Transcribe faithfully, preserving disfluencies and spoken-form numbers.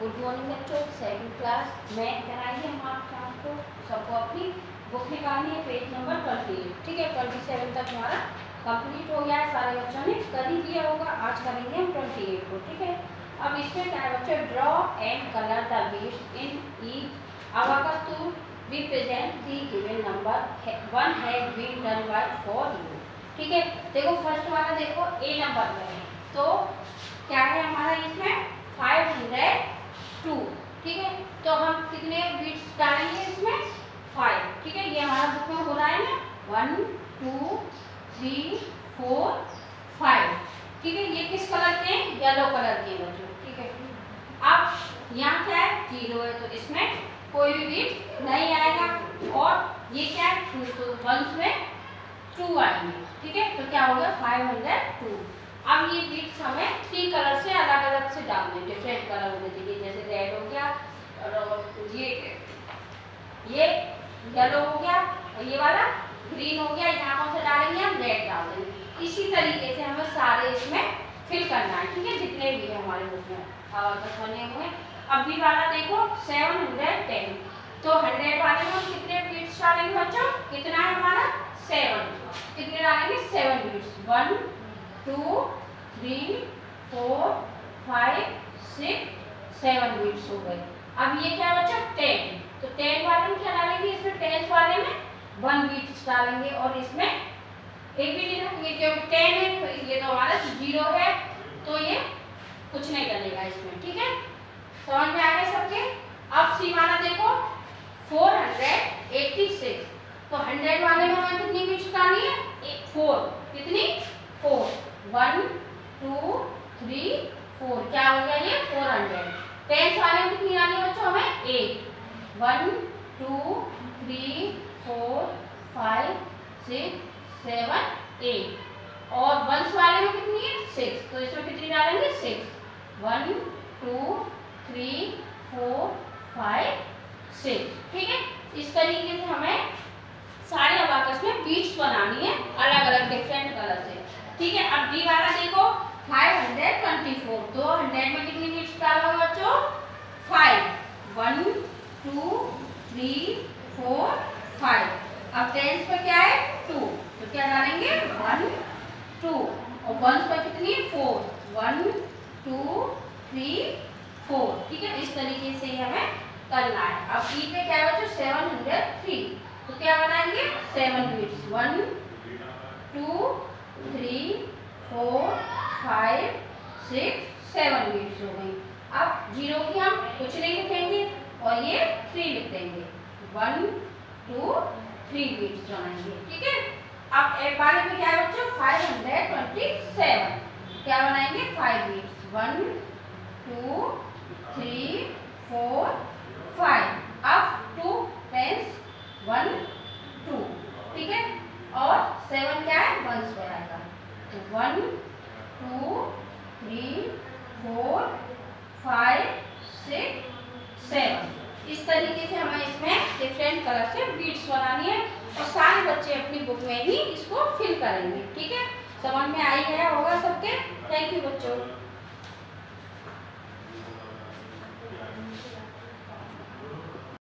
Good morning बच्चों, second class math कराइए हम आप आपको सबको अपनी बुक निकालनी है, पेज नंबर ट्वेंटी एट। ठीक है, ट्वेंटी सेवन तक हमारा कंप्लीट हो गया है, सारे बच्चों ने कर ही दिया होगा। आज करेंगे हम ट्वेंटी एट को। ठीक है, अब इसमें क्या है बच्चों, draw and colour the beads in each abacus to represent the given number one has been done by for you. ठीक है, देखो फर्स्ट वाला देखो ए नंबर में है, तो क्या है हमारा इसमें फाइव हंड्रेड टू। ठीक है, तो हम कितने बीट्स डालेंगे इसमें, फाइव। ठीक है, ये हमारा बुक में हो रहा है ना, one two three four five. ठीक है, ये किस कलर के, येलो कलर के बच्चों। ठीक है, अब यहाँ क्या है, जीरो है, तो इसमें कोई भी बीट नहीं आएगा। और ये क्या है, टू, तो वंस में टू आएंगे। ठीक है, तो क्या हो गया, फाइव हंड्रेड टू। अब ये बीट्स हमें थ्री कलर से अलग अलग से डालने, डिफरेंट कलर होने चाहिए, जैसे रेड हो गया और ये ये येलो हो गया और ये वाला ग्रीन हो गया। यहाँ कौन सा डालेंगे, हम रेड डाल देंगे। इसी तरीके से हमें सारे इसमें फिल करना है। ठीक है, जितने भी है हमारे बुक में बस बने हुए। अब भी वाला देखो सेवन हंड्रेड टेन, तो हंड्रेड वाले में हम कितने बीट्स डालेंगे बच्चों, कितना है हमारा सेवन। कितने डालेंगे, seven beads, one two three four five six seven beads हो गए। अब ये क्या बच्चा, टेन, तो टेन वाले में क्या डालेंगे, इसमें टेन वाले में वन बीट्स डालेंगे। और इसमें एक भी नहीं, ये जो टेन है तो ये तो हमारा जीरो है, तो ये कुछ नहीं करेगा इसमें। ठीक है, समझ में आ गया सबके। अब सी वाला देखो फोर हंड्रेड एट्टी सिक्स, तो हंड्रेड वाले में हमें कितनी बीट्स डालनी है, फोर। कितनी, four, one two three four, क्या हो गया ये फोर हंड्रेड। टेंस वाले में कितनी डालनी है बच्चों, हमें eight, one two three four five six seven eight. और वंस वाले में कितनी है, सिक्स, तो इसमें कितनी डालेंगे, six, one two three four five six. ठीक है, इस तरीके से हमें सारे अबाकस में बीट्स बनानी है अलग अलग डिफरेंट कलर से। ठीक है, अब डी वाला देखो फाइव हंड्रेड ट्वेंटी फोर, तो हंड्रेड में कितनी बीट्स डालोगे बच्चों, five, one two three four five. अब टेंस पर क्या है, टू, तो क्या डालेंगे, वन टू, और वंस पर कितनी, four, one two three four. ठीक है, इस तरीके से हमें करना है। अब ई पे क्या है बच्चों, सेवन हंड्रेड थ्री, तो क्या बनाएंगे, seven beads, one two three four five six seven beads हो गई। अब जीरो की हम कुछ नहीं लिखेंगे और ये थ्री लिख देंगे, वन टू थ्री बीट्स बनाएंगे। ठीक है, अब एक बार में क्या है बच्चों, फाइव हंड्रेड ट्वेंटी सेवन, क्या बनाएंगे, five beads, one two three four five. अब टू टेंस वन टू। ठीक है, और सेवन क्या है, वंस पर आएगा, तो one two three four five six seven. इस तरीके से हमें इसमें डिफरेंट कलर से बीट्स बनानी है और सारे बच्चे अपनी बुक में ही इसको फिल करेंगे। ठीक है, समझ में आई गया होगा सबके। थैंक यू बच्चों।